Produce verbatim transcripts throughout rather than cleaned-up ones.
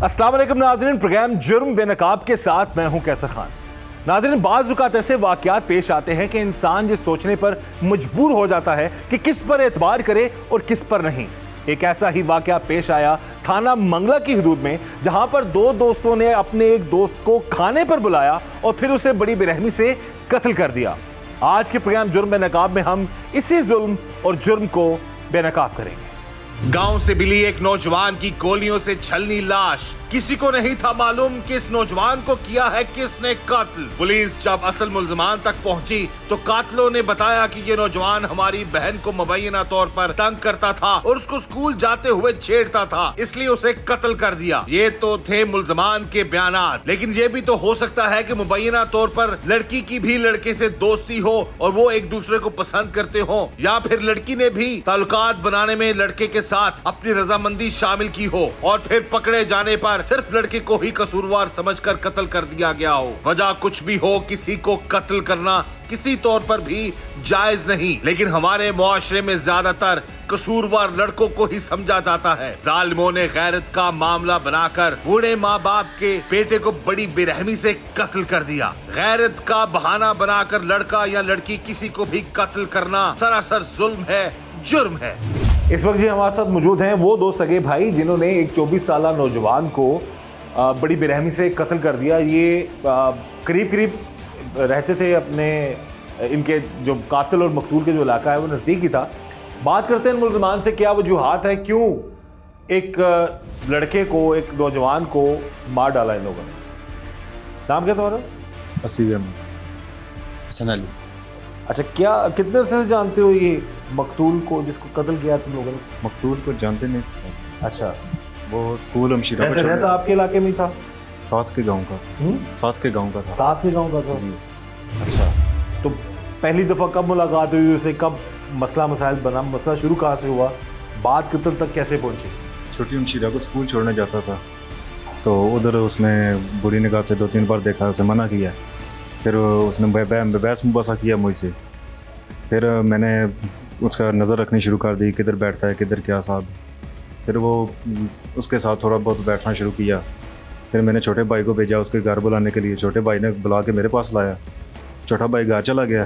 अस्सलाम वालेकुम नाज़रीन, प्रोग्राम जुर्म बेनकाब के साथ मैं हूं कैसर खान। नाज़रीन, बाज़ औक़ात ऐसे वाक़यात पेश आते हैं कि इंसान ये सोचने पर मजबूर हो जाता है कि किस पर एतबार करे और किस पर नहीं। एक ऐसा ही वाक़या पेश आया थाना मंगला की हदूद में, जहां पर दो दोस्तों ने अपने एक दोस्त को खाने पर बुलाया और फिर उसे बड़ी बेरहमी से कत्ल कर दिया। आज के प्रोग्राम जुर्म बेनकाब में हम इसी जुल्म और जुर्म को बेनकाब करेंगे। गांव से मिली एक नौजवान की गोलियों से छलनी लाश। किसी को नहीं था मालूम कि इस नौजवान को किया है किसने कत्ल। पुलिस जब असल मुल्ज़िमान तक पहुंची तो कातिलों ने बताया कि ये नौजवान हमारी बहन को मुबैना तौर पर तंग करता था और उसको स्कूल जाते हुए छेड़ता था, इसलिए उसे कत्ल कर दिया। ये तो थे मुल्ज़िमान के बयानात, लेकिन ये भी तो हो सकता है कि मुबैना तौर पर लड़की की भी लड़के से दोस्ती हो और वो एक दूसरे को पसंद करते हो, या फिर लड़की ने भी ताल्लुकात बनाने में लड़के के साथ अपनी रजामंदी शामिल की हो और फिर पकड़े जाने पर सिर्फ लड़के को ही कसूरवार समझकर कत्ल कर दिया गया हो। वजह कुछ भी हो, किसी को कत्ल करना किसी तौर पर भी जायज नहीं, लेकिन हमारे मुआशरे में ज्यादातर कसूरवार लड़कों को ही समझा जाता है। जालिमों ने गैरत का मामला बनाकर बूढ़े माँ बाप के बेटे को बड़ी बेरहमी से कत्ल कर दिया। गैरत का बहाना बनाकर लड़का या लड़की किसी को भी कत्ल करना सरासर जुल्म है, जुर्म है। इस वक्त जी हमारे साथ मौजूद हैं वो दो सगे भाई जिन्होंने एक चौबीस साल नौजवान को बड़ी बेरहमी से कत्ल कर दिया। ये करीब करीब रहते थे अपने, इनके जो कातिल और मकतूल के जो इलाका है वो नज़दीक ही था। बात करते हैं मुल्ज़िमान से, क्या वजूहात है क्यों एक लड़के को, एक नौजवान को मार डाला इन लोगों ने। नाम क्या तुम्हारा? असीम हसन अली। अच्छा, क्या कितने अरसे से जानते हो ये मकतूल को जिसको कत्ल किया तुम लोगों ने? मकतूल को जानते नहीं थे। अच्छा, वो स्कूल हमशीरा में रहता आपके इलाके में था? साथ के गांव का। साथ के गांव का था। साथ के गांव का था जी। अच्छा, तो पहली दफ़ा कब मुलाकात हुई उससे, कब मसला मसाइल बना, मसला शुरू कहाँ से हुआ, बात कत्ल तक कैसे पहुँची? छोटी हमशीरा को स्कूल छोड़ने जाता था तो उधर उसने बुरी निगाह से दो तीन बार देखा, उसे मना किया। फिर उसने बहस मुबासा किया मुझसे। फिर मैंने उसका नज़र रखनी शुरू कर दी, किधर बैठता है किधर क्या साहब। फिर वो उसके साथ थोड़ा बहुत बैठना शुरू किया। फिर मैंने छोटे भाई को भेजा उसके घर बुलाने के लिए। छोटे भाई ने बुला के मेरे पास लाया। छोटा भाई घर चला गया।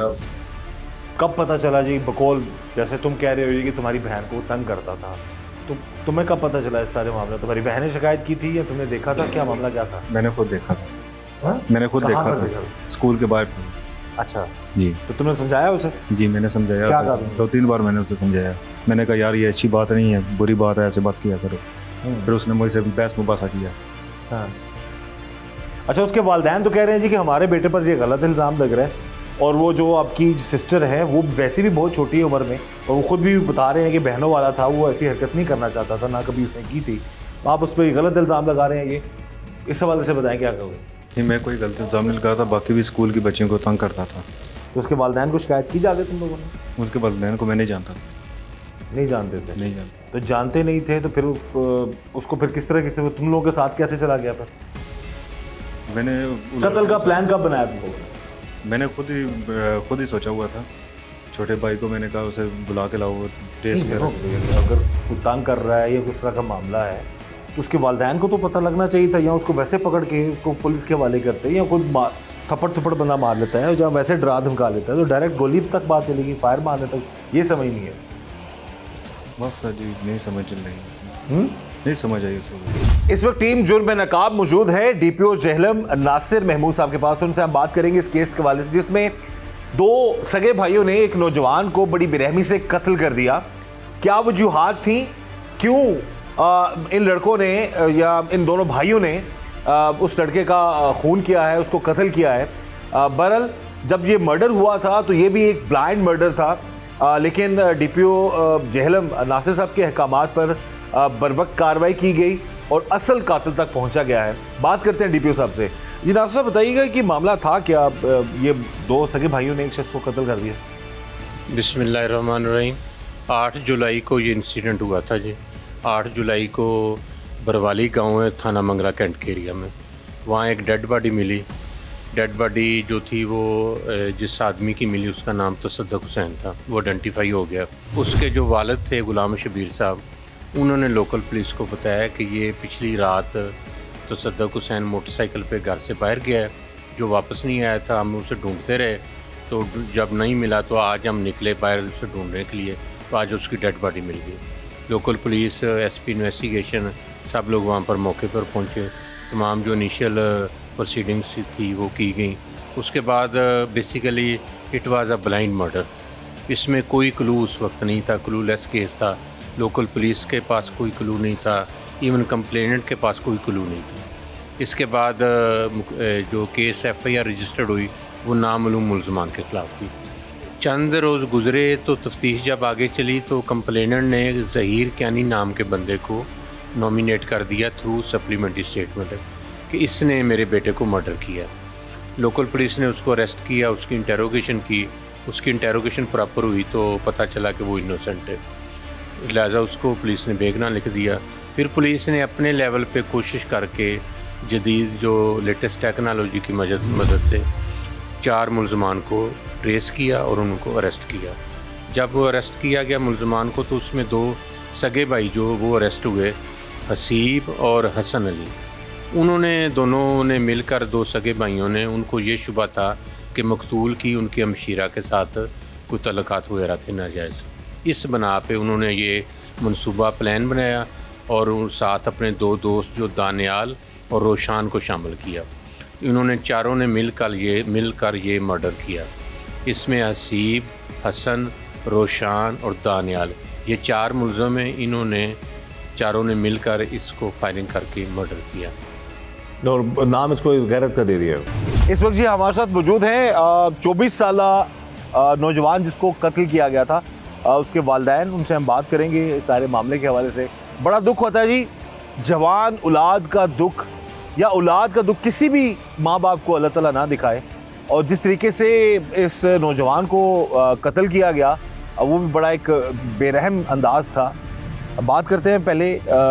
कब पता चला जी बकौल, जैसे तुम कह रहे हो कि तुम्हारी बहन को तंग करता था, तो तुम्हें कब पता चला इस सारे मामले? तुम्हारी बहन ने शिकायत की थी या तुमने देखा था? क्या मामला क्या था? मैंने खुद देखा था। हा? मैंने खुद देखा था, देखा? स्कूल के बाहर। अच्छा जी। तो तुमने समझाया उसे? जी मैंने समझाया उसे, दो तीन बार मैंने उसे समझाया। मैंने कहा यार ये अच्छी बात नहीं है, बुरी बात है, ऐसे बात किया करो। फिर उसने मुझसे बहस मुबासा किया। हाँ। अच्छा, उसके वालिदैन तो कह रहे हैं जी कि हमारे बेटे पर ये गलत इल्ज़ाम लग रहा है, और वो जो आपकी सिस्टर है वो वैसे भी बहुत छोटी उम्र में, और वो खुद भी बता रहे हैं कि बहनों वाला था, वो ऐसी हरकत नहीं करना चाहता था, ना कभी उसने की थी। आप उस पर गलत इल्ज़ाम लगा रहे हैं, ये इस हवाले से बताएं क्या करोगे? नहीं, मैं कोई गलत इल्ज़ाम नहीं लगाया था, बाकी भी स्कूल की बच्चियों को तंग करता था। तो उसके वालिदैन को शिकायत की जाके तुम लोगों ने? उसके वालिदैन को मैं नहीं जानता था। नहीं जानते थे? नहीं जानते। तो जानते नहीं थे तो फिर उसको फिर किस तरह किस तुम लोगों के साथ कैसे चला गया? फिर मैंने कत्ल का प्लान कब बनाया तुम लोगों ने? मैंने खुद ही खुद ही सोचा हुआ था। छोटे भाई को मैंने कहा उसे बुला के लाओ, टेस्ट करो। अगर कोई तंग कर रहा है या किस तरह का मामला है तो उसके वालिदैन को तो पता लगना चाहिए था, या उसको वैसे पकड़ के उसको पुलिस के हवाले करते हैं, या खुद थप्पड़ थप्पड़ बंदा मार लेता है, या वैसे डरा धमका लेता है, तो डायरेक्ट गोली तक बात चलेगी, फायर मारने तक, ये समझ नहीं है। बस सर जी नहीं समझ रही इसमें, नहीं समझ आई इसमें। इस वक्त टीम जुर्म बेनकाब मौजूद है डीपीओ जेहलम नासिर महमूद साहब के पास। उनसे हम बात करेंगे इस केस के हवाले से, जिसमें दो सगे भाइयों ने एक नौजवान को बड़ी बेरहमी से कत्ल कर दिया। क्या वजूहात थी, क्यों आ, इन लड़कों ने या इन दोनों भाइयों ने आ, उस लड़के का खून किया है, उसको कत्ल किया है? बहरहाल जब ये मर्डर हुआ था तो ये भी एक ब्लाइंड मर्डर था, आ, लेकिन डीपीओ जेहलम नासिर साहब के अहकामात पर बर वक्त कार्रवाई की गई और असल कातिल तक पहुंचा गया है। बात करते हैं डीपीओ साहब से। जी नासिर साहब, बताइएगा कि मामला था क्या, ये दो सगे भाइयों ने एक शख्स को कत्ल कर दिया? बिस्मिल्लाहिर्रहमानिर्रहीम। आठ जुलाई को ये इंसिडेंट हुआ था जी। आठ जुलाई को बरवाली गांव है थाना मंगला कैंट के एरिया में, वहाँ एक डेड बॉडी मिली। डेड बॉडी जो थी वो जिस आदमी की मिली उसका नाम तसद्दुक हुसैन था, वो आइडेंटिफाई हो गया। उसके जो वालिद थे गुलाम शबीर साहब, उन्होंने लोकल पुलिस को बताया कि ये पिछली रात तो सद्दक हुसैन मोटरसाइकिल पे घर से बाहर गया है, जो वापस नहीं आया था। हम उसे ढूंढते रहे, तो जब नहीं मिला तो आज हम निकले बाहर उसे ढूंढने के लिए, तो आज उसकी डेड बॉडी मिल गई। लोकल पुलिस, एसपी इन्वेस्टिगेशन, सब लोग वहाँ पर मौके पर पहुँचे। तमाम जो इनिशियल प्रोसीडिंग्स थी वो की गई। उसके बाद basically it was a blind murder. इसमें कोई क्लू उस वक्त नहीं था, क्लू लेस केस था। लोकल पुलिस के पास कोई क्लू नहीं था, इवन कंप्लेनेंट के पास कोई क्लू नहीं था। इसके बाद जो case F I R registered हुई वो नामालूम मुलजमान के ख़िलाफ़ थी। चंद रोज़ गुजरे तो तफ्तीश जब आगे चली तो कंप्लेनेंट ने ज़हीर क्यानी नाम के बंदे को नॉमिनेट कर दिया थ्रू सप्लीमेंट्री स्टेटमेंट कि इसने मेरे बेटे को मर्डर किया। लोकल पुलिस ने उसको अरेस्ट किया, उसकी इंटेरोगेशन की। उसकी इंटेरोगेशन प्रॉपर हुई तो पता चला कि वो इनोसेंट है, लिहाजा उसको पुलिस ने बेगुनाह लिख दिया। फिर पुलिस ने अपने लेवल पे कोशिश करके जदीद जो लेटेस्ट टेक्नोलॉजी की मदद मदद से चार मुलजमान को ट्रेस किया और उनको अरेस्ट किया। जब वो अरेस्ट किया गया मुलजमान को, तो उसमें दो सगे भाई जो वो अरेस्ट हुए, हसीब और हसन अली। उन्होंने दोनों ने मिलकर, दो सगे भाइयों ने, उनको ये शुबा था कि मकतूल की उनके हमशीरा के साथ कोई तल्लुकात वगैरह थे नाजायज़। इस बना पे उन्होंने ये मंसूबा प्लान बनाया और उन साथ अपने दो दोस्त जो दानियाल और रोशान को शामिल किया। इन्होंने चारों ने मिलकर ये मिलकर ये मर्डर किया। इसमें हसीब, हसन, रोशान और दानियाल, ये चार मुलज़म हैं। इन्होंने चारों ने मिलकर इसको फायरिंग करके मर्डर किया और नाम इसको गैरत का दे दिया। इस वक्त जी हमारे साथ मौजूद हैं चौबीस साल नौजवान जिसको कत्ल किया गया था, उसके वालिदैन। उनसे हम बात करेंगे सारे मामले के हवाले से। बड़ा दुख होता है जी, जवान औलाद का दुख या औलाद का दुख किसी भी माँ बाप को अल्लाह ताला ना दिखाए। और जिस तरीके से इस नौजवान को कत्ल किया गया वो भी बड़ा एक बेरहम अंदाज था। बात करते हैं पहले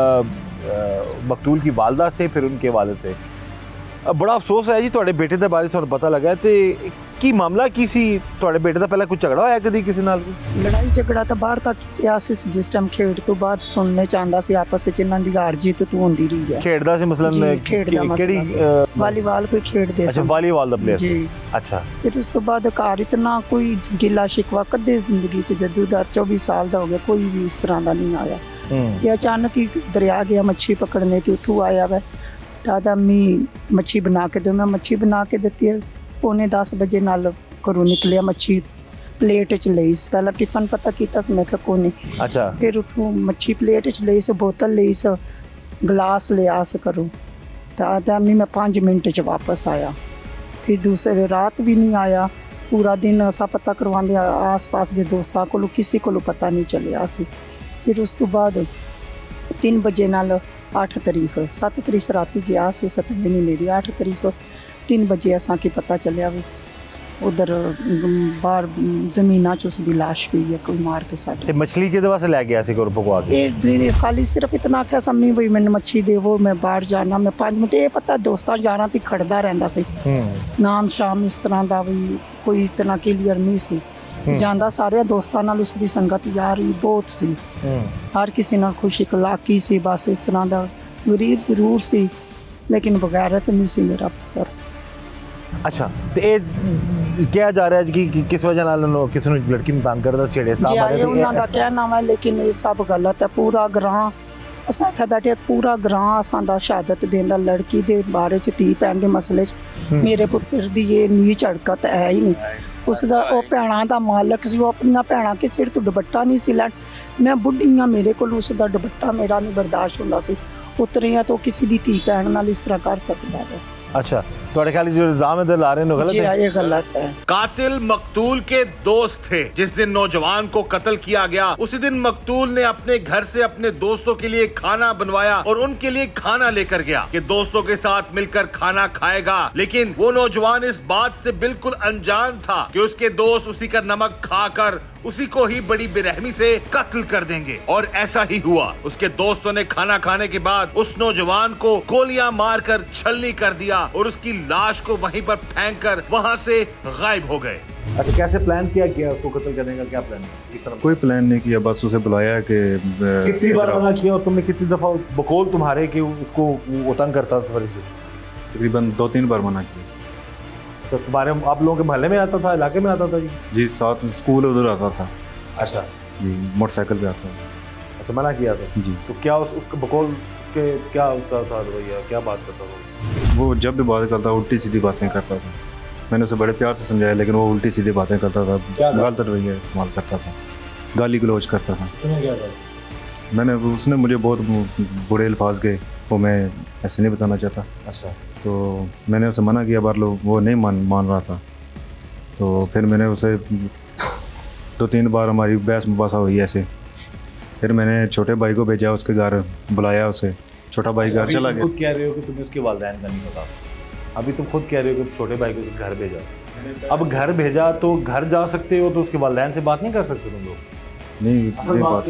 मकतूल की वालदा से, फिर उनके वालिद से। बड़ा अफसोस है जी ਤੁਹਾਡੇ बेटे के बारे में पता लगा तो की मामला की सी ਤੁਹਾਡੇ बेटे का पहले कुछ झगड़ा होया कदी किसी नाल? लड़ाई झगड़ा तो बाहर तक किया सी, जिस टाइम खेड तो बाद सुनने चाहता सी आपस ਵਿੱਚ ਇਹਨਾਂ ਦੀ ਹਾਰ ਜਿੱਤ तो ਹੁੰਦੀ ਰਹੀ है। खेडदा सी मसलन ਕਿਹੜੀ वालीबाल कोई खेडਦੇ अच्छा वालीबाल ਦਾ प्लेयर जी। अच्छा, फिर उस तो बाद घर इतना कोई गिला शिकवा कदे जिंदगी च जद्दूदार चौबीस साल का हो गया कोई भी इस तरह का नहीं आया। ये अचानक ही दरिया गया मच्छी पकड़ने तो उतू आया वै दादा मी मच्छी बना के दो। मैं मच्छी बना के देती है, पौने दस बजे नाल घरों निकलिया, मच्छी प्लेट च लई। पहला टिफन पता किया मैं क्या कोनी। अच्छा, फिर उठू मच्छी प्लेट च लई, बोतल लई, गिलास लिया से करूँ दादा मी मैं पाँच मिनट च वापस आया। फिर दूसरे रात भी नहीं आया, पूरा दिन असा पता करवाने आस पास के दोस्तों को किसी को पता नहीं चलिया सी। फिर उस तो बाद तीन बजे नाल अठ तरीक सत्त तरीक राती गया से सतवें महीने की अठ तरीक तीन बजे असा की पता चलिया भी उधर बाहर जमीना च उसकी लाश हुई है, कोई मार के साथ। मछली के वास्ते लै गया सी कोई पकवा के? खाली सिर्फ इतना आख्या सम्मी भाई मैंने मच्छी देवो, मैं बाहर जाना, मैं पाँच मिनट ये पता दोस्तों यार ती खड़दा रहंदा सी। नाम शाम इस तरह का भी कोई इतना क्लीयर नहीं सी। जांदा सारे दोस्तों नाल उसकी संगत यारी बहुत सी, हर किसी नाल खुश इखलाकी सी। बस इस तरह का गरीब जरूर सी लेकिन बगैरत नहीं सी मेरा पुत्र। अच्छा, तो ये क्या जा रहा है कि, कि किस वजह नाल किसी ने लड़की ਨੂੰ तंग करदा छेड़े ता बारे ਉਹਨਾਂ ਦਾ ਕਹਿਣਾ ਹੈ लेकिन ये सब गलत है। पूरा ग्रां असां इत्थे बैठे पूरा ग्रां असां दा शहादत देंदा लड़की दे बारे च धी भैन दे मसले च मेरे पुत्र दी ये नीच हरकत है ही नहीं। उसका वो भैणा दा मालक सी, वो अपनी भैणा के सिर तो दुपट्टा नहीं सी लैन। मैं बुढ़ी हाँ, मेरे को उसका दुपट्टा मेरा नहीं बर्दाश्त होंदा सी। उतरिया तो किसी दी धी भैन नाल इस तरह कर सकता है। अच्छा, तो ख्याल जो इल्जाम इधर ला रहे हैं गलत है? ये गलत है। कातिल मकतूल के दोस्त थे। जिस दिन नौजवान को कत्ल किया गया उसी दिन मकतूल ने अपने घर से अपने दोस्तों के लिए खाना बनवाया और उनके लिए खाना लेकर गया कि दोस्तों के साथ मिलकर खाना खाएगा। लेकिन वो नौजवान इस बात से बिल्कुल अनजान था कि उसके दोस्त उसी का नमक खाकर उसी को ही बड़ी बेरहमी से कत्ल कर देंगे। और ऐसा ही हुआ। उसके दोस्तों ने खाना खाने के बाद उस नौजवान को गोलियां मारकर छलनी कर दिया और उसकी लाश को वहीं पर फेंक कर वहां से गायब हो गए। अच्छा, कैसे प्लान किया किया उसको कत्ल करने का, क्या प्लान है? इस तरह कोई प्लान नहीं किया, बस उसे बुलाया कि कितनी बार मना किया और तुमने कितनी दफा बकौल तुम्हारे कि उसको वो तंग करता था थोड़ी सी? तकरीबन दो तीन बार मना किया। अच्छा, तुम्हारे आप लोगों के मोहल्ले में आता था, इलाके में आता था जी? जी, साथ में स्कूल उधर आता था। अच्छा जी, मोटरसाइकिल पे आता था। अच्छा, मना किया था जी। तो क्या उस उसका बकौल उसके क्या उसका था रवैया, क्या बात करता था वो? जब भी बात करता उल्टी सीधी बातें करता था। मैंने उसे बड़े प्यार से समझाया, लेकिन वो उल्टी सीधी बातें करता था, गलत रवैया इस्तेमाल करता था, गाली गलौज करता था। तुम्हें क्या था? मैंने उसने मुझे बहुत बुरे अल्फाज गए, वो मैं ऐसे नहीं बताना चाहता। अच्छा, तो मैंने उसे मना किया बार, लोग वो नहीं मान मान रहा था। तो फिर मैंने उसे दो तीन बार हमारी बहस मुबासा हुई ऐसे। फिर मैंने छोटे भाई को भेजा, उसके घर बुलाया उसे। छोटा भाई घर चला गया। खुद कह रहे हो कि तुम्हें उसके वालिदैन का नहीं पता, अभी तुम खुद कह रहे हो कि छोटे भाई को उसके घर भेजा। अब घर भेजा तो घर जा सकते हो, तो उसके वालिदैन से बात नहीं कर सकते तुम लोग? नहीं, ये बात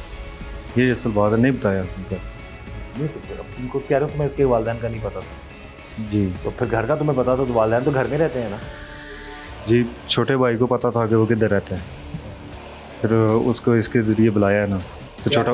ये असल बात है, नहीं बताया उनको। नहीं, तो फिर अब तुमको कह रहे हो तुम्हें उसके वालिदैन का नहीं पता था जी। तो फिर घर का तुम्हें पता था, तो वालिदैन तो घर में रहते हैं ना? जी, छोटे भाई को पता था कि वो किधर रहता है। फिर उसको इसके ज़रिए बुलाया ना, तो छोटा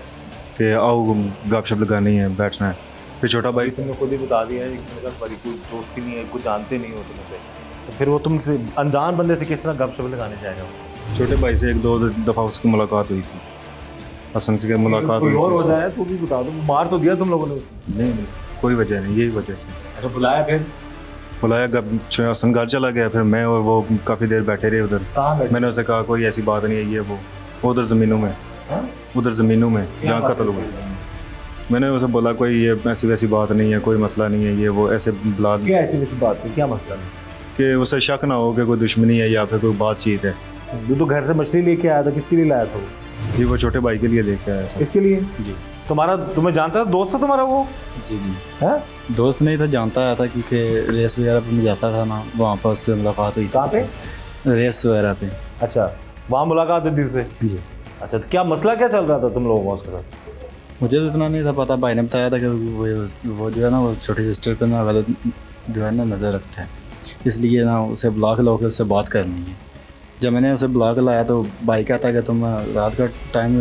कि आओ गपशप लगानी है, बैठना है। फिर छोटा भाई तुमने खुद ही बता दिया है कि मेरे पास कोई दोस्ती नहीं है, कुछ जानते नहीं हो तुमसे, तो फिर वो तुमसे अनजान बंदे से किस तरह गपशप लगाने जाएगा? छोटे भाई से एक दो दफ़ा उसकी मुलाकात हुई थी, हसन से मुलाकात हुई और हो थी। जाए तो भी बता दो, मार तो दिया तुम लोगों ने उसको? नहीं नहीं, कोई वजह नहीं, यही वजह थी। अच्छा, बुलाया फिर? बुलाया, गप हसन घर चला गया। फिर मैं और वो काफ़ी देर बैठे रहे उधर। कहाँ बैठे? मैंने उसे कहा कोई ऐसी बात नहीं है, ये वो उधर ज़मीनों में, उधर ज़मीनों में जहाँ कत्ल हुआ। मैंने उसे बोला कोई ये ऐसी वैसी बात नहीं है, कोई मसला नहीं है, ये वो ऐसे बुला क्या ऐसी वैसी बात है, क्या मसला नहीं? कि उसे शक ना हो कि कोई दुश्मनी है या फिर कोई बातचीत है। वो तो घर से मछली लेके आया था, किसके लिए लाया था वो? जी, वो छोटे भाई के लिए लेके आया था। किसके लिए? जी। तुम्हारा तुम्हें जानता था, दोस्त था तुम्हारा वो? जी जी है? दोस्त नहीं था, जानता आया था क्योंकि रेस वगैरह पे मैं जाता था ना, वहाँ पर उससे मुलाकात हुई। कहाँ पे? रेस वगैरह पे। अच्छा, वहाँ मुलाकात हुई दिल से? जी। अच्छा, तो क्या मसला क्या चल रहा था तुम लोगों का उसके साथ? मुझे तो इतना नहीं था पता, भाई ने बताया था कि वो वो जो है ना, वो छोटी सिस्टर पर ना गलत जो है ना नज़र रखता है, इसलिए ना उसे बुला के लाओ के उससे बात करनी है। जब मैंने उसे बुला के लाया तो भाई कहता कि तुम रात का टाइम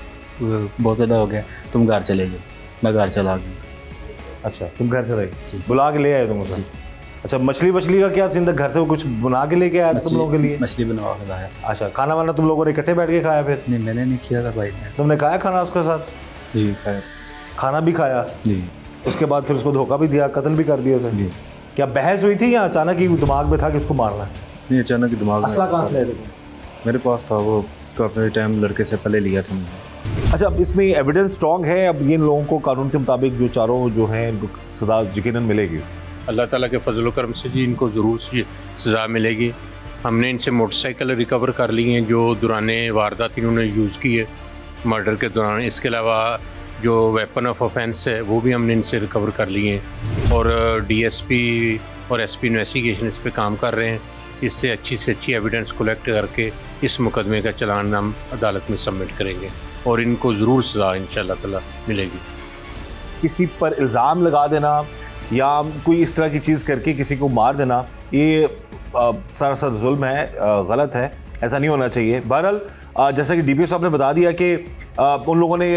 बहुत ज़्यादा हो गया, तुम घर चले गए। मैं घर चला गया। अच्छा, तुम घर चले गए, बुला के ले आए तुम उसे? अच्छा, मछली वछली का क्या सीन था? घर से कुछ बना के लेके आया था तुम लोगों के लिए? मछली बनवा के लाया। अच्छा, खाना वाना तुम लोगों ने इकट्ठे बैठ के खाया फिर? नहीं, मैंने नहीं किया था, भाई ने। तुमने खाया खाना उसके साथ? जी, खाया। खाना भी खाया? जी। उसके बाद फिर उसको धोखा भी दिया, कत्ल भी कर दिया उसे? जी। क्या बहस हुई थी या अचानक ही दिमाग में था कि उसको मारना है? नहीं, अचानक ही दिमाग में असला कहाँ से ले थे? मेरे पास था, वो काफ़ी टाइम लड़के से पहले लिया था मैंने। अच्छा, अब इसमें एविडेंस स्ट्रॉन्ग है, अब इन लोगों को कानून के मुताबिक जो चारों जो हैं इनको सजा यकीनन मिलेगी? अल्लाह ताला के फजल करम से जी इनको ज़रूर सज़ा मिलेगी। हमने इनसे मोटरसाइकिल रिकवर कर ली हैं जो दौरान वारदात इन्होंने यूज़ की है मर्डर के दौरान। इसके अलावा जो वेपन ऑफ ऑफेंस है वो भी हमने इनसे रिकवर कर लिए हैं और डीएसपी और एसपी इन्वेस्टिगेशन इस पे काम कर रहे हैं। इससे अच्छी से अच्छी एविडेंस कलेक्ट करके इस मुकदमे का चलान हम अदालत में सबमिट करेंगे और इनको ज़रूर सज़ा इंशाअल्लाह ताला मिलेगी। किसी पर इल्ज़ाम लगा देना या कोई इस तरह की चीज़ करके किसी को मार देना, ये सरासर जुल्म है, गलत है, ऐसा नहीं होना चाहिए। बहरहाल जैसा कि डीपीओ साहब ने बता दिया कि उन लोगों ने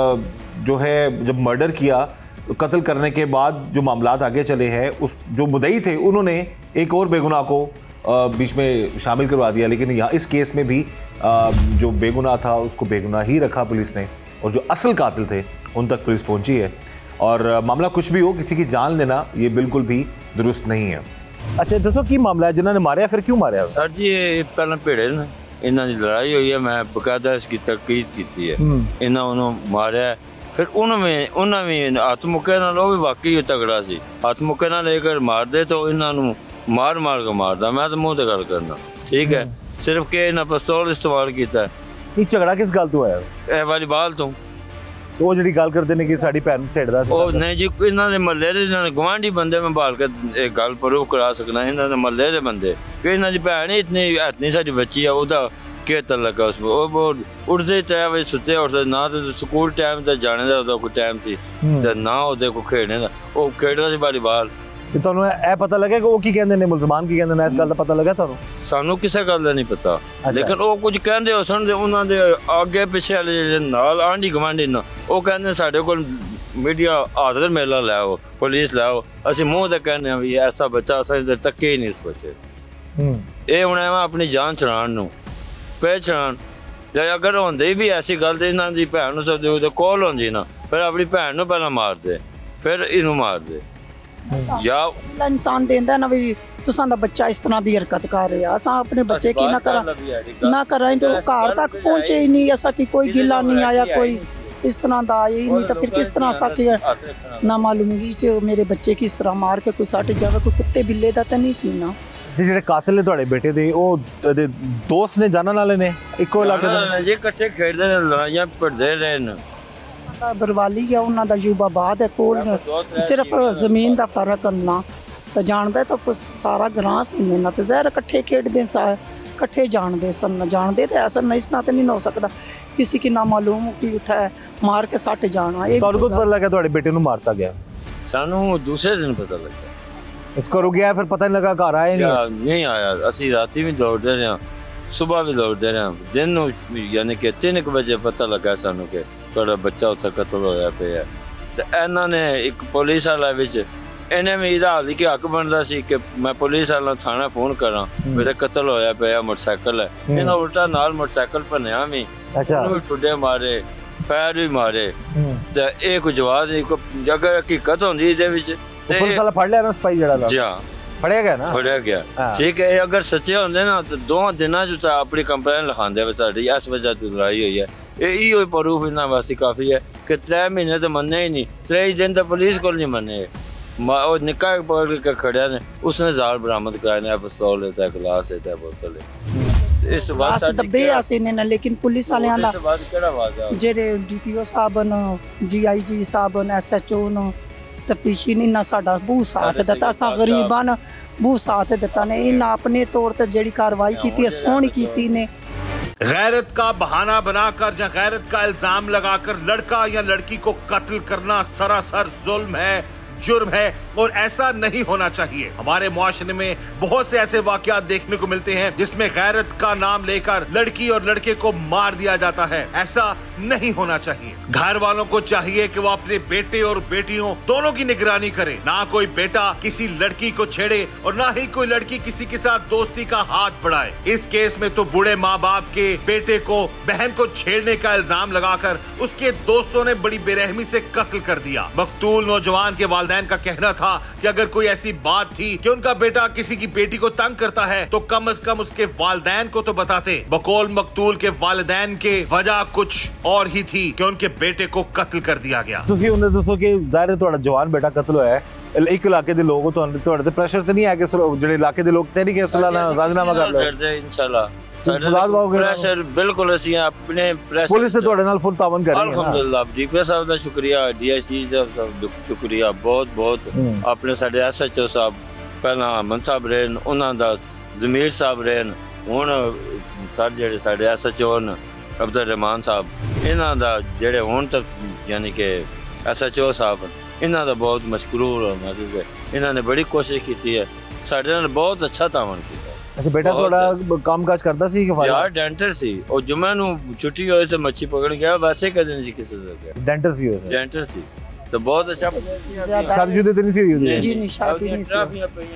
जो है जब मर्डर किया, कत्ल करने के बाद जो मामलात आगे चले हैं, उस जो मुद्दई थे उन्होंने एक और बेगुनाह को बीच में शामिल करवा दिया, लेकिन यहाँ इस केस में भी जो बेगुनाह था उसको बेगुनाह ही रखा पुलिस ने और जो असल कातिल थे उन तक पुलिस पहुँची है। और मामला कुछ भी हो, किसी की जान लेना ये बिल्कुल भी दुरुस्त नहीं है। अच्छा, दसो की मामला है जिन्होंने मारे, फिर क्यों मारे? सर जी ये पहले भेड़े ने इन्हों की लड़ाई हुई है, मैं बकायदा इसकी तहकीक की है। इन्होंने मारा, फिर उन्होंने उन्होंने हथ मुक्के नाल, वो भी वाकई तगड़ा सी, हथ मुक्के नाल लेकर मार दे तो इन्होंने मार मार के मारदा। मैं तो मुँह ते गल करना, ठीक है, सिर्फ कि इन्हें पिस्तौल इस्तेमाल किया। ये झगड़ा किस गल तो है? वाली बाल तो ਉਹ ਜਿਹੜੀ ਗੱਲ ਕਰਦੇ ਨੇ ਕਿ ਸਾਡੀ ਭੈਣ ਛੇੜਦਾ ਸੀ, ਉਹ ਨਹੀਂ ਜੀ ਇਹਨਾਂ ਦੇ ਮਹੱਲੇ ਦੇ ਗਵਾਂਢੀ ਬੰਦੇ ਮੈਂ ਭਾਲ ਕੇ ਇਹ ਗੱਲ ਪ੍ਰੂਵ ਕਰਾ ਸਕਣਾ। ਇਹਨਾਂ ਦੇ ਮਹੱਲੇ ਦੇ ਬੰਦੇ ਕਿ ਇਹਨਾਂ ਦੀ ਭੈਣ ਇਤਨੀ ਇਤਨੀ ਸਾਡੀ ਬੱਚੀ ਆ, ਉਹਦਾ ਕੀ ਤਲਕ ਉਸ ਉਹ ਉੜਦੇ ਚਾਹ ਵੇ ਸੁੱਤੇ ਉੱਠਦੇ ਨਾ ਤੇ ਸਕੂਲ ਟਾਈਮ ਤੇ ਜਾਣੇ ਦਾ ਉਹਦਾ ਕੋਈ ਟਾਈਮ ਸੀ ਤੇ ਨਾ ਉਹਦੇ ਕੋ ਖੇਡਣੇ ਦਾ। ਉਹ ਖੇਡਦਾ ਸੀ ਵਾਲੀਬਾਲ, ਤੇ ਤੁਹਾਨੂੰ ਇਹ ਪਤਾ ਲੱਗਿਆ ਕਿ ਉਹ ਕੀ ਕਹਿੰਦੇ ਨੇ, ਮੁਲਜ਼ਮਾਨ ਕੀ ਕਹਿੰਦੇ ਨੇ, ਇਸ ਗੱਲ ਦਾ ਪਤਾ ਲੱਗਾ ਤੁਹਾਨੂੰ? ਸਾਨੂੰ ਕਿਸੇ ਗੱਲ ਦਾ ਨਹੀਂ ਪਤਾ, ਲੇਕਿਨ ਉਹ ਕੁਝ ਕਹਿੰਦੇ ਹੋ ਸਨ ਉਹਨਾਂ ਦੇ ਅੱਗੇ ਪਿੱਛੇ ਵਾਲੇ ਜਿਹੜੇ ਨਾਲ ਆਂਢੀ ਗੁਆਂਢੀ ਨਾ, ਉਹ ਕਹਿੰਦੇ ਸਾਡੇ ਕੋਲ ਮੀਡੀਆ ਹਾਜ਼ਰ ਮੇਲਾ ਲੈ ਆਓ, ਪੁਲਿਸ ਲੈ ਆਓ। ਅਸੀਂ ਮੂੰਹ ਤੇ ਕਹਿੰਦੇ ਹਾਂ ਵੀ ਐਸਾ ਬੱਚਾ ਅਸੀਂ ਤੇ ਚੱਕੇ ਹੀ ਨਹੀਂ ਉਸ ਬੱਚੇ। ਇਹ ਹੁਣ ਐਵੇਂ ਆਪਣੀ ਜਾਨ ਛੁਡਾਉਣ ਨੂੰ ਪਹਿਚਾਣ, ਜੇ ਅਗਰ ਹੁੰਦੇ ਵੀ ਐਸੀ ਗੱਲ ਤੇ ਇਹਨਾਂ ਦੀ ਭੈਣ ਨੂੰ ਸਭ ਦੇ ਕੋਲ ਹੁੰਦੀ ਨਾ, ਫਿਰ ਆਪਣੀ ਭੈਣ ਨੂੰ ਪਹਿਲਾਂ ਮਾਰਦੇ ਫਿਰ ਇਹਨੂੰ ਮਾਰਦੇ। ਜਾਂ ਇਨਸਾਨ ਦੇਂਦਾ ਨਾ ਵੀ ਤੁਸਾਂ ਦਾ ਬੱਚਾ ਇਸ ਤਰ੍ਹਾਂ ਦੀ ਹਰਕਤ ਕਰ ਰਿਹਾ, ਅਸਾਂ ਆਪਣੇ ਬੱਚੇ ਕੀ ਨਾ ਕਰਾਂ ਨਾ ਕਰਾਂ ਤੇ ਘਰ ਤੱਕ ਪਹੁੰਚੇ ਹੀ ਨਹੀਂ, ਅਸਾਂ ਕੀ ਕੋਈ ਗਿਲਾ ਨਹੀਂ ਆਇਆ, ਕੋਈ ਇਸ ਤਰ੍ਹਾਂ ਦਾ ਆਇਆ ਹੀ ਨਹੀਂ, ਤਾਂ ਫਿਰ ਕਿਸ ਤਰ੍ਹਾਂ ਅਸਾਂ ਕਿ ਨਾ ਮਾਲੂਮਗੀ ਚ ਮੇਰੇ ਬੱਚੇ ਕਿਸ ਤਰ੍ਹਾਂ ਮਾਰ ਕੇ ਕੋਈ ਸੱਟ ਜਾਵੇ, ਕੋਈ ਕੁੱਤੇ ਬਿੱਲੇ ਦਾ ਤਾਂ ਨਹੀਂ ਸੀ ਨਾ। ਜਿਹੜੇ ਕਾਤਲ ਨੇ ਤੁਹਾਡੇ ਬੇਟੇ ਦੇ, ਉਹ ਦੋਸਤ ਨੇ, ਜਾਣਨ ਵਾਲੇ ਨੇ, ਇੱਕੋ ਇਲਾਕੇ ਦੇ ਜੇ ਇਕੱਠੇ ਖੇਡਦੇ ਨੇ, ਲੜਾਈਆਂ ਭਿੜਦੇ ਰਹੇ ਨੇ। ਬਰਵਾਲੀ ਆ ਉਹਨਾਂ ਦਾ ਜੂਬਾਬਾਦ ਹੈ ਕੋਲ, ਸਿਰਫ ਜ਼ਮੀਨ ਦਾ ਫਰਕ ਨਾ ਤਾਂ ਜਾਣਦਾ ਤਾਂ ਕੁਛ ਸਾਰਾ ਗਰਾਂ ਸੀ ਨਾ, ਤੇ ਜ਼ਹਿਰ ਇਕੱਠੇ ਖੇਡਦੇ ਸਾਰ ਇਕੱਠੇ ਜਾਣਦੇ ਸਨ, ਜਾਣਦੇ ਤੇ ਐਸਾ ਨਹੀਂ ਇਸ ਨਾਲ ਤੇ ਨਹੀਂ ਹੋ ਸਕਦਾ ਕਿਸੇ ਕੀ ਨਾ ਮਾਲੂਮ ਕਿ ਉੱਥੇ ਮਾਰ ਕੇ ਸੱਟ ਜਾਣਾ। ਇਹ ਤੁਹਾਨੂੰ ਕਦੋਂ ਪਤਾ ਲੱਗਾ ਤੁਹਾਡੇ ਬੇਟੇ ਨੂੰ ਮਾਰਤਾ ਗਿਆ? ਸਾਨੂੰ ਦੂਸਰੇ ਦਿਨ ਪਤਾ ਲੱਗਾ। ਘਰੋਂ ਗਿਆ ਫਿਰ ਪਤਾ ਨਹੀਂ ਲੱਗਾ, ਘਰ ਆਏ ਨਹੀਂ? ਨਹੀਂ ਆਇਆ, ਅਸੀਂ ਰਾਤੀ ਵੀ ਦੌੜਦੇ ਰਹੇ, ਸੁਬਾਹ ਵੀ ਦੌੜਦੇ ਰਹੇ, ਦਿਨ ਨੂੰ ਯਾਨੀ ਕਿ ਤਿੰਨ ਕੁ ਵਜੇ ਪਤਾ ਲੱਗਾ ਸਾਨੂੰ ਕਿ ਤੁਹਾਡਾ ਬੱਚਾ ਉੱਥੇ ਕਤਲ ਹੋਇਆ ਪਿਆ। ਤੇ ਇਹਨਾਂ ਨੇ ਇੱਕ ਪੁਲਿਸ ਵਾਲਾ ਵਿੱਚ ਇਹਨੇ ਵੀ ਇਹਦਾ ਹਾਲ ਕਿ ਹੱਕ ਬਣਦਾ ਸੀ ਕਿ ਮੈਂ ਪੁਲਿਸ ਵਾਲਾ ਥਾਣਾ ਫੋਨ ਕਰਾਂ ਵੀ ਤਾਂ ਕਤਲ ਹੋਇਆ ਪਿਆ, ਮੋਟਰਸਾਈਕਲ ਹੈ। ਇਹਨਾਂ ਉਲਟਾ ਨਾਲ ਮੋਟਰਸਾਈਕਲ ਭੰਨਿਆ ਵੀ, ਉਹਨੂੰ ਵੀ ਠੁੱਡੇ ਮਾਰੇ, ਪੈਰ ਵੀ ਮਾਰੇ। ਤੇ ਇਹ ਕੋਈ ਜਵਾਬ ਨਹੀਂ, ਕੋਈ ਅਗਰ ਹਕੀਕਤ ਹੁੰਦੀ ਇਹਦੇ ਵਿੱਚ ਤੇ ਪੁਲਿਸ ਵਾਲਾ ਫੜ ਲਿਆ ਨਾ, ਸਪਾਈ ਜਿਹੜਾ ਜੀ ਫੜਿਆ ਗਿਆ ਨਾ, ਫੜਿਆ ਗਿਆ। ਠੀਕ ਹੈ, ਅਗਰ ਸੱਚੇ ਹੁੰਦੇ ਨਾ ਤਾਂ ਦੋ ਦਿਨਾਂ ਚ ਤਾਂ ਆਪਣੀ ਕੰਪਲੇਨ ਲਿਖਾਉਂਦੇ ਵੇ ਸਾਡੀ ਇਸ ਵਜ੍ਹਾ ਤੋਂ ਲੜਾਈ ਹੋਈ ਹੈ। ਇਹ ਹੀ ਪ੍ਰੂਫ ਇਹਨਾਂ ਵਾਸਤੇ ਕਾਫੀ ਹੈ ਕਿ त्रै ਮਹੀਨੇ ਤਾਂ ਮੰਨੇ ਹੀ ਨਹੀਂ, त्रै ਦਿਨ ਤਾਂ ਪੁਲਿਸ ਕੋਲ ਨਹੀਂ ਮੰਨੇ। ਉਹ ਨਿੱਕਾ ਪਕੜ ਕੇ ਖੜਿਆ ਨੇ, ਉਸਨੇ ਜ਼ਾਲ ਬਰਾਮਦ ਕਰਾਏ ਨੇ, ਪਿਸਤੌਲ ਹੈ, ਗਲਾਸ ਹੈ, ਬੋਤਲ ਹੈ। ਇਸ ਤੋਂ ਬਾਅਦ ਸਾਡੇ ਦੱਬੇ ਆਸੇ ਨੇ ਨਾ, ਲੇਕਿਨ ਪੁਲਿਸ ਵਾਲਿਆਂ ਦਾ ਕਿਹੜਾ ਵਾਦਾ ਜਿਹੜੇ ਡੀਪੀਓ ਸਾਹਿਬ ਨੂੰ, ਜੀ ਆਈ ਜੀ ਸਾਹਿਬ ਨੂੰ, ਐਸ ਐਚ ਓ ਨੂੰ ਤਪੀਸ਼ੀ ਨੇ ਨਾ ਸਾਡਾ ਬਹੁਤ ਸਾਥ ਦਿੱਤਾ। ਅਸਾਂ ਗਰੀਬਾਂ ਨੂੰ ਬਹੁਤ ਸਾਥ ਦਿੱਤਾ ਨੇ। ਇਹਨਾਂ ਆਪਣੇ ਤੌਰ ਤੇ ਜਿਹੜੀ ਕਾਰਵਾਈ ਕੀਤੀ ਹੈ ਸੋਹਣੀ ਕੀਤੀ ਨੇ। गैरत का बहाना बनाकर या गैरत का इल्जाम लगाकर लड़का या लड़की को कत्ल करना सरासर जुल्म है, जुर्म है और ऐसा नहीं होना चाहिए। हमारे मुआशरे में बहुत से ऐसे वाकयात देखने को मिलते हैं जिसमें गैरत का नाम लेकर लड़की और लड़के को मार दिया जाता है। ऐसा नहीं होना चाहिए। घर वालों को चाहिए कि वो अपने बेटे और बेटियों दोनों की निगरानी करे। ना कोई बेटा किसी लड़की को छेड़े और ना ही कोई लड़की किसी के साथ दोस्ती का हाथ बढ़ाए। इस केस में तो बूढ़े माँ बाप के बेटे को बहन को छेड़ने का इल्जाम लगाकर उसके दोस्तों ने बड़ी बेरहमी से कत्ल कर दिया। मकतूल नौजवान के वालिदैन का कहना था कि अगर कोई ऐसी बात थी कि उनका बेटा किसी की बेटी को तंग करता है तो कम से कम उसके वालिदैन को तो बताते। बकौल मकतूल के वालिदैन के वजह कुछ और ही थी कि उनके बेटे को कत्ल कर दिया गया। ਤੁਸੀਂ ਉਹਨੇ ਦੱਸੋ ਕਿ ਜ਼ਾਹਿਰ ਤੁਹਾਡਾ ਜਵਾਨ ਬੇਟਾ ਕਤਲ ਹੋਇਆ ਹੈ, ਇੱਕ ਇਲਾਕੇ ਦੇ ਲੋਕ ਤੁਹਾਨੂੰ ਤੁਹਾਡੇ ਤੇ ਪ੍ਰੈਸ਼ਰ ਤੇ ਨਹੀਂ ਆ ਕਿ ਜਿਹੜੇ ਇਲਾਕੇ ਦੇ ਲੋਕ ਤੇ ਨਹੀਂ ਕਿ ਅਸਲਾ ਨਾ ਰਾਜ਼ੀਨਾਮਾ ਕਰ ਲਓ? ਇਨਸ਼ਾਅੱਲਾ ਪ੍ਰੈਸ਼ਰ ਬਿਲਕੁਲ ਅਸੀਂ ਆਪਣੇ ਪੁਲਿਸ ਤੇ ਤੁਹਾਡੇ ਨਾਲ ਫੁੱਲ ਤਾਵਨ ਕਰ ਰਹੀ ਹੈ। ਅਲਹਮਦੁਲਿਲਾ ਡੀਪੀ ਸਾਹਿਬ ਦਾ ਸ਼ੁਕਰੀਆ, ਡੀਆਈਸੀ ਸਾਹਿਬ ਦਾ ਸ਼ੁਕਰੀਆ ਬਹੁਤ ਬਹੁਤ, ਆਪਣੇ ਸਾਡੇ ਐਸਐਚਓ ਸਾਹਿਬ ਪਹਿਲਾਂ ਅਮਨ ਸਾਹਿਬ ਰਹੇ, ਉਹਨਾਂ ਦਾ ਜ਼ਮੀਰ ਸਾਹਿਬ ਰਹੇ, ਹੁਣ ਸਾਡੇ ਜਿਹੜੇ ਸਾਡੇ ਐਸਐਚਓ ਨੇ ਅਬਦੁਲ ਰਹਿਮਾਨ ਸਾਹਿਬ, ਇਹਨਾਂ ਦਾ ਜਿਹੜੇ ਹੁਣ ਤੱਕ ਯਾਨੀ ਕਿ ਐਸਐਚਓ ਸਾਹਿਬ, ਇਹਨਾਂ ਦਾ ਬਹੁਤ ਮਸ਼ਕੂਰ ਹੋਣਾ ਕਿਉਂਕਿ ਇਹਨਾਂ ਨੇ ਬੜੀ ਕੋਸ਼ਿਸ਼ ਕੀਤੀ ਹੈ, ਸਾਡੇ ਨਾਲ ਬਹੁਤ ਅੱਛਾ ਤਾਵਨ ਕੀਤਾ। ਅੱਛਾ, ਬੇਟਾ ਤੁਹਾਡਾ ਕੰਮਕਾਜ ਕਰਦਾ ਸੀ ਕਿ ਯਾਰ ਡੈਂਟਰ ਸੀ, ਉਹ ਜੁਮੇ ਨੂੰ ਛੁੱਟੀ ਹੋਏ ਤੇ ਮੱਛੀ ਪਕੜ ਗਿਆ, ਵੈਸੇ ਕਦੇ ਨਹੀਂ ਸੀ ਕਿਸੇ ਦਾ ਗਿਆ। ਡੈਂਟਰ ਸੀ ਉਹ? ਡੈਂਟਰ ਸੀ तो बहुत अच्छा। शादीशुदा तो नहीं थी हुई? जी नहीं, शादी नहीं थी।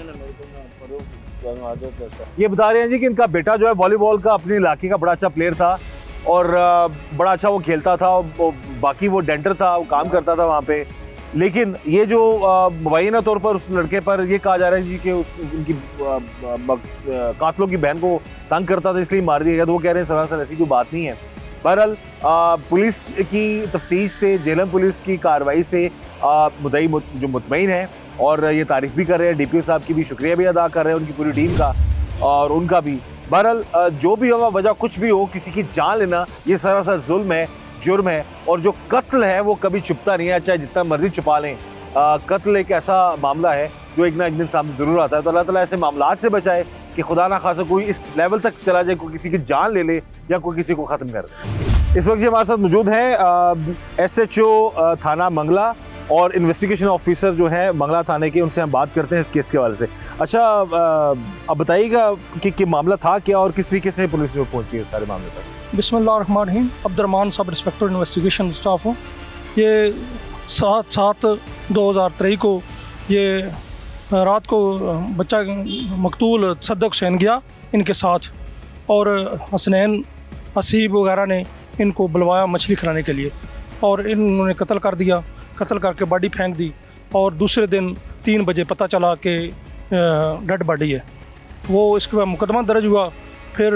ये बता रहे हैं जी कि इनका बेटा जो है वॉलीबॉल का अपने इलाके का बड़ा अच्छा प्लेयर था और बड़ा अच्छा वो खेलता था, बाकी वो डेंटर था, वो काम करता था वहाँ पे। लेकिन ये जो मुबैना तौर पर उस लड़के पर ये कहा जा रहा है जी कि उनकी कातलों की बहन को तंग करता था इसलिए मार दिया गया, तो वो कह रहे हैं सरासर ऐसी कोई बात नहीं है। बहरहाल पुलिस की तफ्तीश से, जेलम पुलिस की कार्रवाई से मुद्दई जो मुतमईन है और ये तारीफ भी कर रहे हैं, डीपीओ साहब की भी शुक्रिया भी अदा कर रहे हैं, उनकी पूरी टीम का और उनका भी। बहरहाल जो भी हुआ, वजह कुछ भी हो, किसी की जान लेना ये सरासर जुल्म है, जुर्म है, और जो कत्ल है वो कभी छुपता नहीं है, चाहे जितना मर्जी छुपा लें। आ, कत्ल एक ऐसा मामला है जो एक ना एक दिन सामने ज़रूर आता है। तो अल्लाह ताला ऐसे मामलात से बचाए कि खुदा ना खासा कोई इस लेवल तक चला जाए, कोई किसी की जान ले ले या कोई किसी को ख़त्म कर दे। इस वक्त ये हमारे साथ मौजूद हैं एस एच ओ थाना मंगला और इन्वेस्टिगेशन ऑफिसर जो है मंगला थाने के, उनसे हम बात करते हैं इस केस के हवाले से। अच्छा, अब बताइएगा कि, कि मामला था क्या और किस तरीके से पुलिस जो पहुंची है सारे मामले तक। बिस्मिल्लाहिर्रहमानिर्रहीम। Abdurrahman sub inspector investigation staff हूँ। ये सात सात दो हज़ार तेईस को ये रात को बच्चा मकतूल सद्दक हुसैन गया इनके साथ, और हसनैन असीब वगैरह ने इनको बुलवाया मछली खिलाने के लिए, और इन्होंने कत्ल कर दिया। कत्ल करके बॉडी फेंक दी, और दूसरे दिन तीन बजे पता चला कि डेड बॉडी है। वो इसके बाद मुकदमा दर्ज हुआ, फिर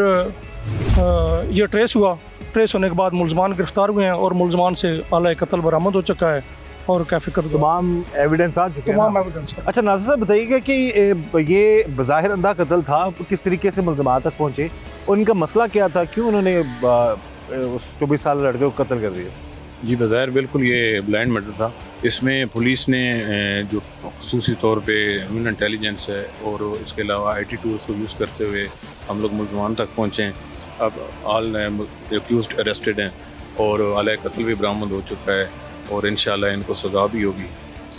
ये ट्रेस हुआ। ट्रेस होने के बाद मुलजमान गिरफ्तार हुए हैं और मुलजमान से आला कत्ल बरामद हो चुका है और कैफे कर तमाम एविडेंस आ चुके हैं। तमाम एविडेंस। अच्छा नाज़िर साहब, बताइएगा कि ये बज़ाहिर अंधा कत्ल था, किस तरीके से मुलजमान तक पहुँचे, उनका मसला क्या था, क्यों उन्होंने उस चौबीस साल लड़के को कत्ल कर दिया? जी, बज़ाहिर बिल्कुल ये ब्लाइंड मर्डर था। इसमें पुलिस ने जो ख़ुसूसी तौर पे ह्यूमन इंटेलिजेंस है और इसके अलावा आई टी टूल्स को यूज़ करते हुए हम लोग मुलजमान तक पहुँचे। अब ऑल एक्यूज्ड अरेस्टेड हैं और आला कत्ल भी बरामद हो चुका है और इंशाल्लाह इनको सज़ा भी होगी।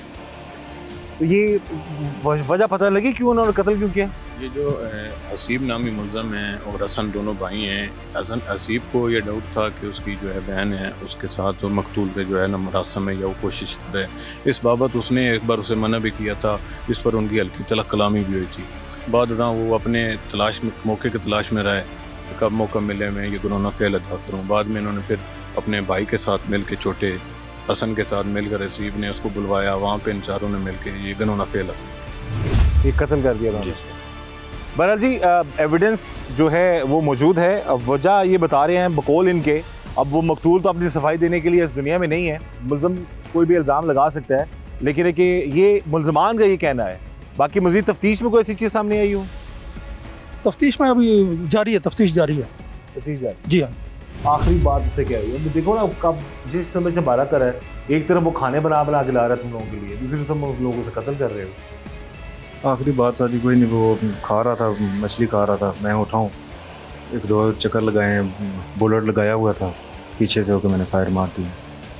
तो ये वजह पता लगी क्यों उन्होंने कत्ल क्यों किया? ये जो हसीब नामी मुलज़म हैं और हसन दोनों भाई हैं। हसन हसीब को ये डाउट था कि उसकी जो है बहन है, उसके साथ जो मकतूल के जो है ना मुरासम है या वो कोशिश कर रहे हैं। इस बाबत उसने एक बार उसे मना भी किया था, इस पर उनकी हल्की तलक कलामी भी हुई थी। बाद में वो अपने तलाश में मौके की तलाश में रहे, कब मौका मिले मैं ये गुनाह फेल अदा करूँ। बाद में इन्होंने फिर अपने भाई के साथ मिल के, छोटे हसन के साथ मिलकर हसीब ने उसको बुलवाया, वहाँ पे इन चारों ने मिल के ये गुनाह फेल ये कत्ल कर दिया। बहरहाल जी, एविडेंस जो है वो मौजूद है। अब वजह ये बता रहे हैं बकौल इनके, अब वो मकतूल तो अपनी सफाई देने के लिए इस दुनिया में नहीं है। मुलज़म कोई भी इल्ज़ाम लगा सकता है, लेकिन है कि ये मुलजमान का ये कहना है। बाकी मज़ीद तफ्तीश में कोई ऐसी चीज़ सामने आई हो? तफ्तीश में अभी जारी है, तफ्तीश जारी है। तफ्तीश जारी? जी हाँ। आखिरी बात उससे क्या हुई? अब देखो ना, कब जिस समय से बारह तरह है, एक तरफ वो खाने बना बना के ला रहा है तुम लोगों के लिए, दूसरी तरफ तुम लोगों से कत्ल कर रहे हो। आखिरी बात सारी कोई नहीं, वो खा रहा था, मछली खा रहा था। मैं उठाऊँ, एक दो चक्कर लगाए, बुलेट लगाया हुआ था, पीछे से होकर मैंने फायर मार दी।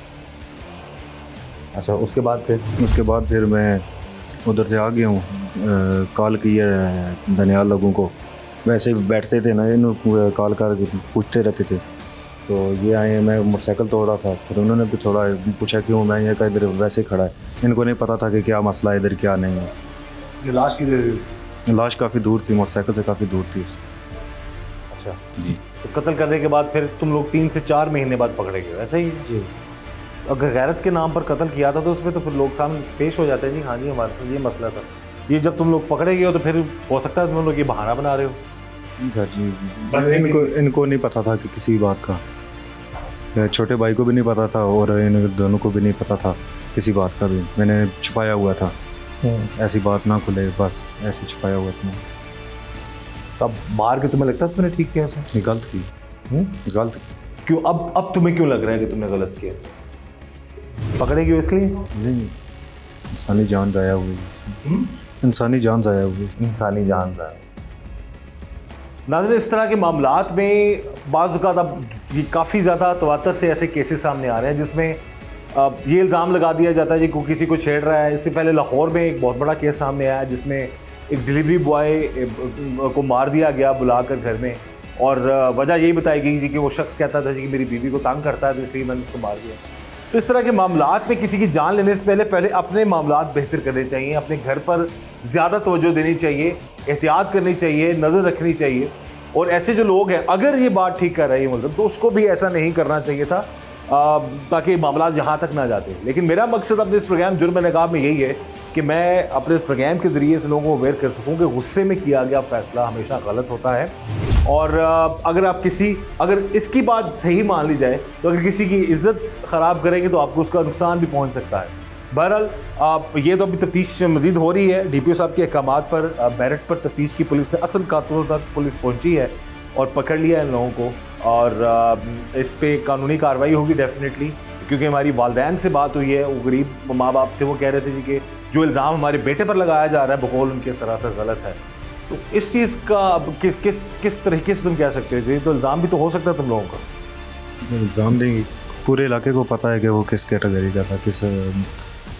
अच्छा, उसके बाद फिर उसके बाद फिर मैं उधर से आ गया हूँ। कॉल किया दनियाल लोगों को, वैसे बैठते थे ना, इन कॉल कर पूछते रहते थे। तो ये आए, मैं मोटरसाइकिल तोड़ रहा था, फिर उन्होंने भी थोड़ा पूछा क्यों, मैं ये का इधर वैसे खड़ा है। इनको नहीं पता था कि क्या मसला है इधर, क्या नहीं है। लाश किधर? लाश काफ़ी दूर थी, मोटरसाइकिल से काफ़ी दूर थी। अच्छा जी। तो कत्ल करने के बाद फिर तुम लोग तीन से चार महीने बाद पकड़े गए, ऐसा ही? जी। अगर गैरत के नाम पर कत्ल किया था तो उसमें तो फिर लोग सामने पेश हो जाते हैं, जी हाँ जी हमारे साथ ये मसला था। ये जब तुम लोग पकड़े गए हो तो फिर हो सकता है तुम लोग ये बहाना बना रहे हो। सर जी, इनको इनको नहीं पता था कि किसी बात का, छोटे भाई को भी नहीं पता था और इन दोनों को भी नहीं पता था किसी बात का भी। मैंने छुपाया हुआ था, ऐसी बात ना खुले, बस ऐसे छुपाया हुआ था। तब मार के तुम्हें लगता है तुमने ठीक किया उसे? गलत की। गलत क्यों? अब अब तुम्हें क्यों लग रहा है कि तुमने गलत किया? पकड़े क्यों? इसलिए नहीं, इंसानी जान जाया हुई, इंसानी जान जाया हुई, इंसानी जान जाया। नाज़रीन, इस तरह के मामलात में बाज़ औक़ात अब ये काफ़ी ज़्यादा तवातर से ऐसे केसेस सामने आ रहे हैं जिसमें ये इल्ज़ाम लगा दिया जाता है कि किसी को छेड़ रहा है। इससे पहले लाहौर में एक बहुत बड़ा केस सामने आया जिसमें एक डिलीवरी बॉय को मार दिया गया बुलाकर घर में, और वजह यही बताई गई जी कि वो शख्स कहता था जी कि मेरी बीवी को तंग करता है तो इसलिए मैंने उसको मार दिया। तो इस तरह के मामलात में किसी की जान लेने से पहले पहले अपने मामलात बेहतर करने चाहिए, अपने घर पर ज़्यादा तवज्जो देनी चाहिए, एहतियात करनी चाहिए, नज़र रखनी चाहिए। और ऐसे जो लोग हैं, अगर ये बात ठीक कर रहे हैं मतलब, तो उसको भी ऐसा नहीं करना चाहिए था ताकि मामला यहाँ तक ना जाते। लेकिन मेरा मकसद अपने इस प्रोग्राम जुर्म नकाब में यही है कि मैं अपने प्रोग्राम के ज़रिए से लोगों को अवेयर कर सकूँ कि गुस्से में किया गया फ़ैसला हमेशा गलत होता है। और अगर आप किसी अगर इसकी बात सही मान ली जाए तो अगर किसी की इज़्ज़त ख़राब करेंगे तो आपको उसका नुकसान भी पहुँच सकता है। बहरहाल आप ये तो अभी तफ्तीश मज़ीद हो रही है। डी पी ओ साहब के अहकामात पर मेरिट पर तफ्तीश की पुलिस ने असल कातलों तक पुलिस पहुँची है और पकड़ लिया इन लोगों को, और इस पर कानूनी कार्रवाई होगी डेफिनेटली। क्योंकि हमारी वालदैन से बात हुई है, वो गरीब माँ बाप थे, वो कह रहे थे जी कि जो इल्ज़ाम हमारे बेटे पर लगाया जा रहा है बकौल उनके सरासर गलत है। तो इस चीज़ का किस किस किस तरीके से तुम कह सकते हो? तो इल्ज़ाम भी तो हो सकता है तुम लोगों का। इल्ज़ाम नहीं, पूरे इलाके को पता है कि वो किस कैटेगरी का था, किस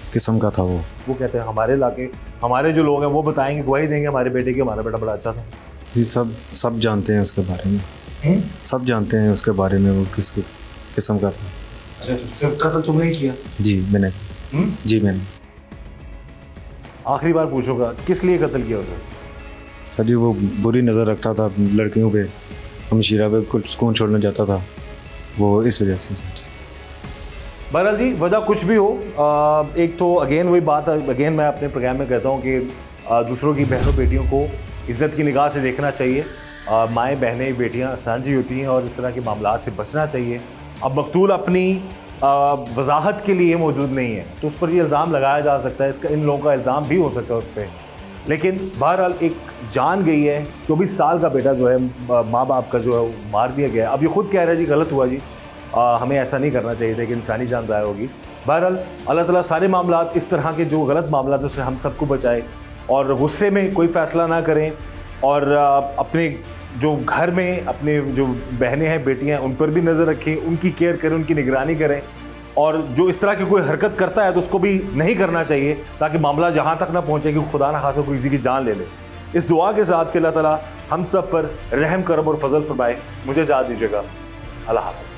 किस्म का था वो। वो कहते हैं हमारे इलाके, हमारे जो लोग हैं वो बताएंगे, गवाही देंगे हमारे बेटे की हमारा बेटा बड़ा अच्छा था। ये सब सब जानते हैं उसके बारे में, हुँ? सब जानते हैं उसके बारे में वो किस किस्म का था। अच्छा, सिर्फ कत्ल तुमने ही किया? जी मैंने। हुँ? जी मैंने। आखिरी बार पूछूंगा, किस लिए कत्ल किया उसे? सर जी वो बुरी नज़र रखता था लड़कियों पे, हमशीरा पे कुछ सुकून छोड़ने जाता था, वो इस वजह से। बहरहाल जी, वजह कुछ भी हो, आ, एक तो अगेन वही बात, अगेन मैं अपने प्रोग्राम में कहता हूँ कि आ, दूसरों की बहनों बेटियों को इज़्ज़त की निगाह से देखना चाहिए। माएँ बहनें बेटियाँ साझी होती हैं और इस तरह के मामलात से बचना चाहिए। अब मकतूल अपनी वजाहत के लिए मौजूद नहीं है तो उस पर ये इल्ज़ाम लगाया जा सकता है, इसका इन लोगों का इल्ज़ाम भी हो सकता है उस पर, लेकिन बहरहाल एक जान गई है। चौबीस साल का बेटा जो है माँ बाप का जो है मार दिया गया। अब ये खुद कह रहा है जी गलत हुआ जी, आ, हमें ऐसा नहीं करना चाहिए था कि इंसानी जान ज़ाया होगी। बहरहाल अल्लाह ताला सारे मामलात, इस तरह के जो गलत मामलात से हम सबको बचाए और गुस्से में कोई फ़ैसला ना करें और अपने जो घर में अपने जो बहनें हैं बेटियां हैं उन पर भी नज़र रखें, उनकी केयर करें, उनकी निगरानी करें और जो इस तरह की कोई हरकत करता है तो उसको भी नहीं करना चाहिए ताकि मामला जहाँ तक ना पहुँचे कि खुदा ना खासा कोई किसी की जान ले ले। इस दुआ के साथ कि अल्लाह ताला हम सब पर रहम करम और फजल फरमाए। मुझे इजाज़त दीजिएगा। अल्लाह हाफ़िज़।